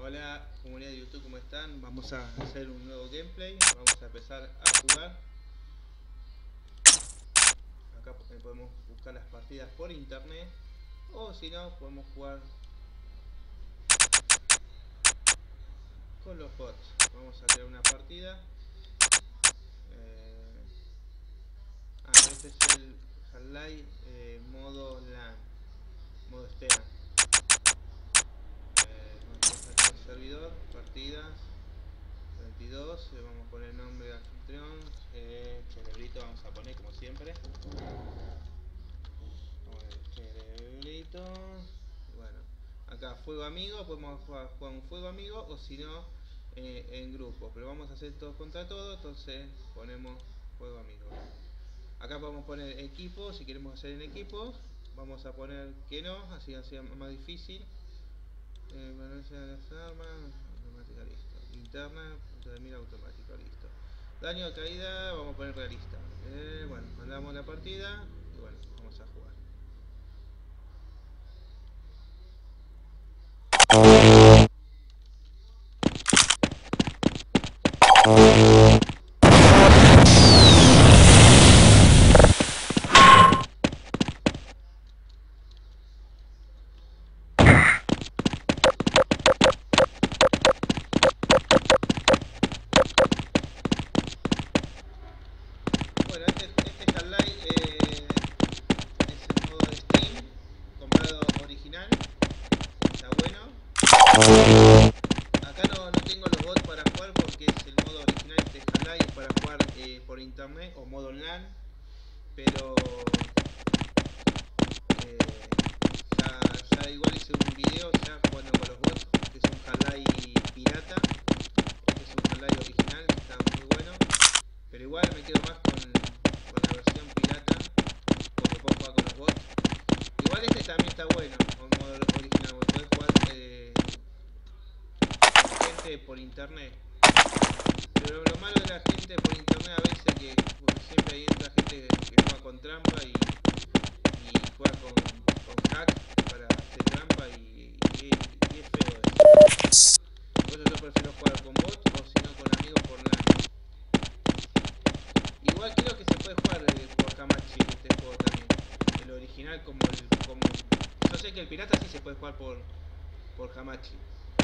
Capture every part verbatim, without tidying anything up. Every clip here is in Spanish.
Hola comunidad de YouTube, ¿cómo están? Vamos a hacer un nuevo gameplay, vamos a empezar a jugar. Acá podemos buscar las partidas por internet, o si no, podemos jugar con los bots. Vamos a crear una partida. Eh... Ah, este es el Half-Life eh, modo LAN, modo Steam. Eh, vamos a hacer el servidor, partidas veintidós, le vamos a poner el nombre de anfitrión, eh, Cerebrito vamos a poner como siempre. Cerebrito. Bueno, acá fuego amigo, podemos jugar con fuego amigo o si no eh, en grupo, pero vamos a hacer todos contra todos, entonces ponemos fuego amigo. Acá podemos poner equipo, si queremos hacer en equipos, vamos a poner que no, así así más difícil. Eh, balanza de las armas, automática, listo. Interna, punto de mira automático, listo. Daño de caída, vamos a poner realista. Eh, bueno, mandamos la partida y bueno, vamos a jugar. Bueno, este, este Half-Life eh, es el modo de Steam, comprado original, está bueno. Acá no, no tengo los bots para jugar porque es el modo original de Half-Life para jugar eh, por internet o modo LAN, pero eh, ya, ya igual hice un video ya jugando con los bots, que es un Half-Life pirata, este es un Half-Life original, está muy bueno, pero igual me quedo más con, con la versión pirata porque puedo jugar con los bots. Igual este también está bueno, el modo original, porque podés jugar eh, gente por internet, pero lo malo de la gente por internet a veces es que siempre ahí entra gente que juega con trampa y, y juega con, con hack para hacer trampa y, y, y es feo eso. Por eso yo prefiero jugar con bots o si no con amigos por LAN. Igual creo que se puede jugar eh, por Hamachi este juego también, el original como el como yo sé que el pirata sí se puede jugar por por Hamachi.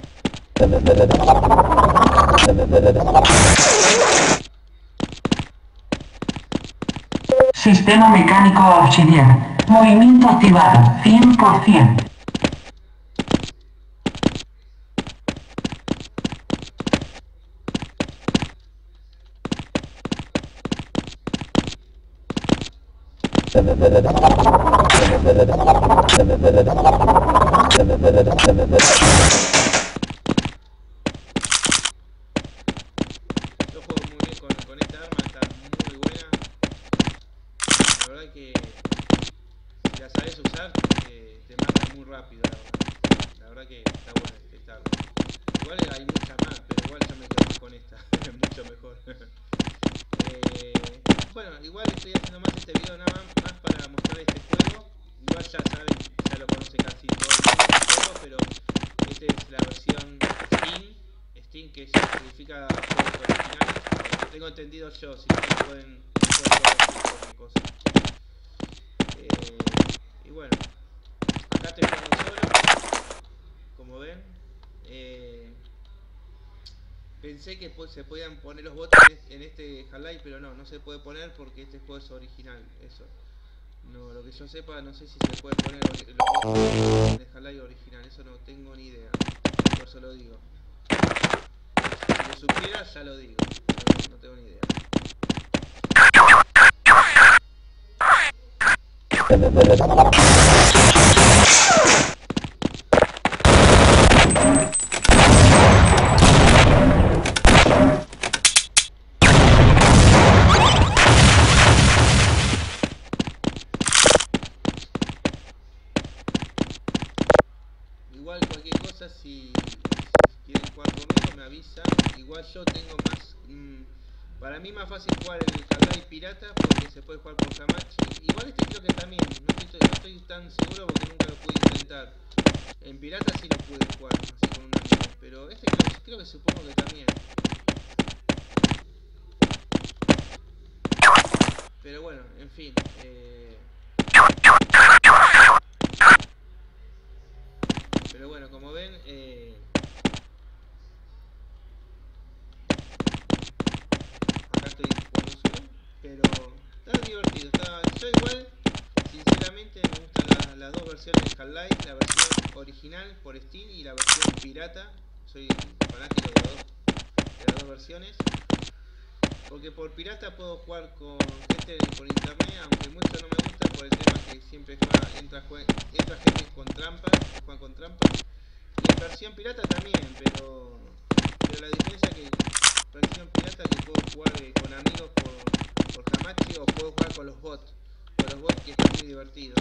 Sistema mecánico auxiliar. Movimiento activado, cien por ciento. Yo juego muy bien con, con esta arma, está muy buena. La verdad que si la sabes usar eh, te mata muy rápido, la verdad. La verdad que está buena esta arma. Igual hay muchas más, pero igual yo me quedo más con esta, mucho mejor. eh, bueno, igual estoy haciendo más este video nada más, más para mostrar este juego. Igual ya saben, ya lo conoce casi todo el mundo este juego, pero esta es la versión Steam. Steam que significa juegos originales. Tengo entendido yo, si no pueden, pueden corregir cualquier cosa. Eh, y bueno, acá estoy jugando solo, como ven. Eh, pensé que pues, se podían poner los bots en este Half-Life, pero no, no se puede poner porque este juego es original. Eso. No, lo que yo sepa, no sé si se puede poner los bots en el Half-Life original, eso no tengo ni idea. Por eso lo digo. Si lo supiera, ya lo digo. No, no tengo ni idea. Igual cualquier cosa, si, si quieren jugar conmigo me avisa. Igual yo tengo más mmm, para mí más fácil jugar el Half-Life pirata porque se puede jugar por Hamachi. Igual este creo que también, no estoy, no estoy tan seguro porque nunca lo pude intentar. En pirata sí lo pude jugar, así con un amigo, pero este creo, creo que supongo que también. Pero bueno, en fin. Eh... Pero bueno, como ven, eh... acá estoy jugando solo, pero está divertido. Está... Yo igual, sinceramente, me gustan la, las dos versiones de Half-Life, la versión original por Steam y la versión pirata. Soy fanático de, los dos, de las dos versiones. Porque por pirata puedo jugar con gente por internet, aunque mucho no me gusta por el tema que siempre juega, entra, juega, entra gente con trampas, que juegan con trampas. Y en versión pirata también, pero, pero la diferencia es que versión pirata que puedo jugar eh, con amigos por, por Hamachi o puedo jugar con los bots. Con los bots que está muy divertido.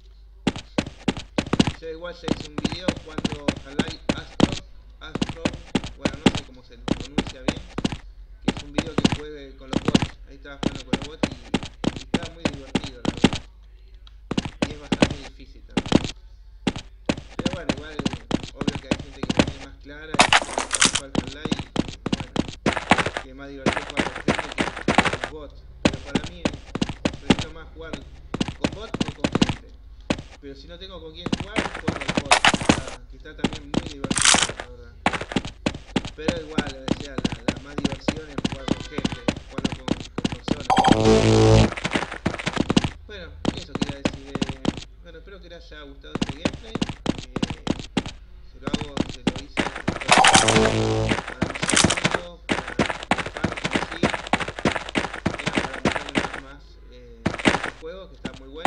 Yo igual ya hice un video jugando Half-Life Astro, Astro, bueno no sé cómo se pronuncia bien. Que es un video que juegue con los bots, ahí estaba jugando con los bots y, y estaba muy divertido la verdad. Y es bastante difícil también. Pero bueno, igual, obvio que hay gente que la tiene más clara y que jugar Half-Life y bueno, que es más divertido jugar con gente que con los bots. Pero para mí, prefiero más jugar con bots o con gente. Pero si no tengo con quién jugar, juego con los bots, que está, que está también muy divertido, la verdad. Pero igual, o sea, la, la más diversión es jugar con gente, jugarlo con, con personas. Bueno, eso quería decir. Eh, bueno, espero que les haya gustado este gameplay. Eh, se lo hago, se lo hice para mis amigos, para mis fans que me siguen. Era para mostrarles más eh, este juego que está muy bueno.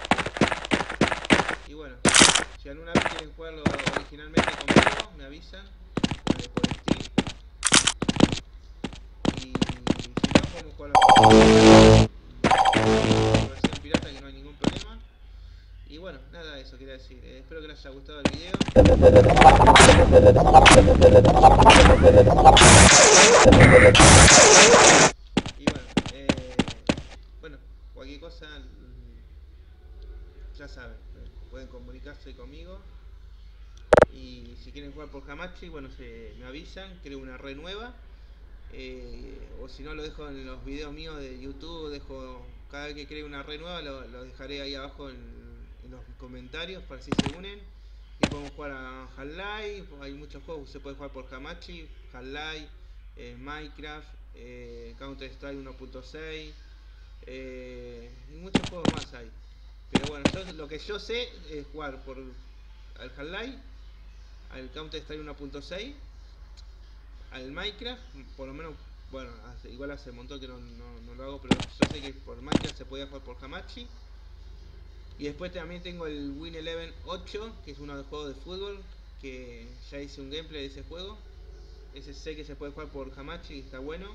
Y bueno, si alguna vez quieren jugarlo originalmente conmigo, me avisan eh, por Steam. Y si no, podemos jugarlo por versión pirata, que no hay ningún problema. Y bueno, nada, eso quería decir. Eh, espero que les haya gustado el video. Y bueno, eh, bueno, cualquier cosa, ya saben, pueden comunicarse conmigo. Y si quieren jugar por Hamachi, bueno, se, me avisan, creo una red nueva. Eh, o si no, lo dejo en los videos míos de YouTube, dejo cada vez que cree una red nueva, lo, lo dejaré ahí abajo en, en los comentarios para si se unen. Y podemos jugar a Half-Life, hay muchos juegos, se puede jugar por Hamachi, Half-Life, eh, Minecraft, eh, Counter Strike uno punto seis, eh, y muchos juegos más hay. Pero bueno, yo, lo que yo sé es jugar por al Half-Life, al Counter Strike uno punto seis, al Minecraft, por lo menos, bueno, hace, igual hace un montón que no, no, no lo hago, pero yo sé que por Minecraft se podía jugar por Hamachi. Y después también tengo el Win Eleven ocho, que es uno de los juegos de fútbol, que ya hice un gameplay de ese juego. Ese sé que se puede jugar por Hamachi y está bueno.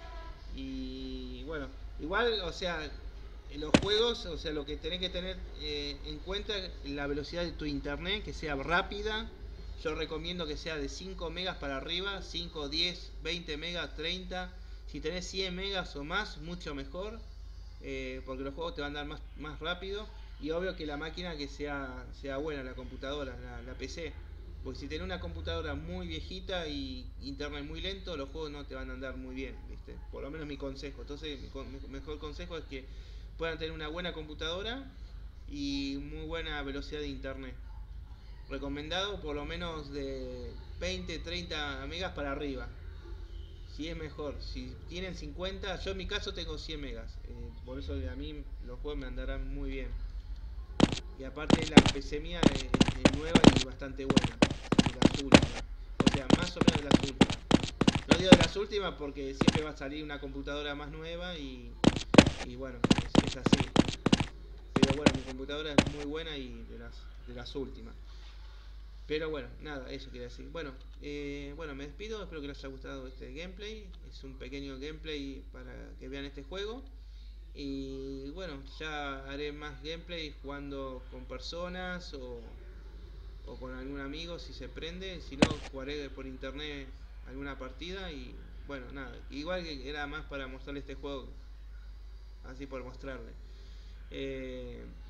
Y bueno, igual, o sea, en los juegos, o sea, lo que tenés que tener eh, en cuenta es la velocidad de tu internet, que sea rápida. Yo recomiendo que sea de cinco megas para arriba, cinco, diez, veinte megas, treinta. Si tenés cien megas o más, mucho mejor, eh, porque los juegos te van a dar más, más rápido. Y obvio que la máquina que sea, sea buena, la computadora, la, la P C. Porque si tenés una computadora muy viejita y internet muy lento, los juegos no te van a andar muy bien, ¿viste? Por lo menos mi consejo. Entonces, mi, mi mejor consejo es que puedan tener una buena computadora y muy buena velocidad de internet. Recomendado por lo menos de veinte, treinta megas para arriba. Si es mejor, si tienen cincuenta, yo en mi caso tengo cien megas, eh, por eso a mí los juegos me andarán muy bien. Y aparte la P C mía es, es nueva y bastante buena, de las últimas, o sea, más o menos de las últimas. No digo de las últimas porque siempre va a salir una computadora más nueva y, y bueno, es, es así. Pero bueno, mi computadora es muy buena y de las, de las últimas. Pero bueno, nada, eso quería decir. Bueno, eh, bueno, me despido, espero que les haya gustado este gameplay. Es un pequeño gameplay para que vean este juego. Y bueno, ya haré más gameplay jugando con personas o, o con algún amigo si se prende. Si no, jugaré por internet alguna partida y bueno, nada. Igual que era más para mostrarle este juego, así por mostrarle. Eh,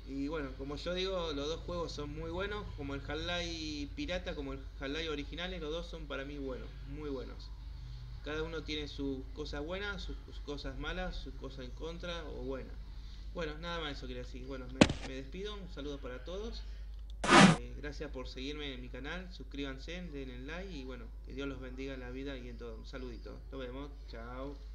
Y bueno, como yo digo, los dos juegos son muy buenos, como el Half-Life Pirata, como el Half-Life originales, los dos son para mí buenos, muy buenos. Cada uno tiene sus cosas buenas, sus, sus cosas malas, sus cosas en contra o buenas. Bueno, nada más eso quería decir. Bueno, me, me despido, un saludo para todos. Eh, gracias por seguirme en mi canal, suscríbanse, denle like y bueno, que Dios los bendiga en la vida y en todo. Un saludito, nos vemos, chao.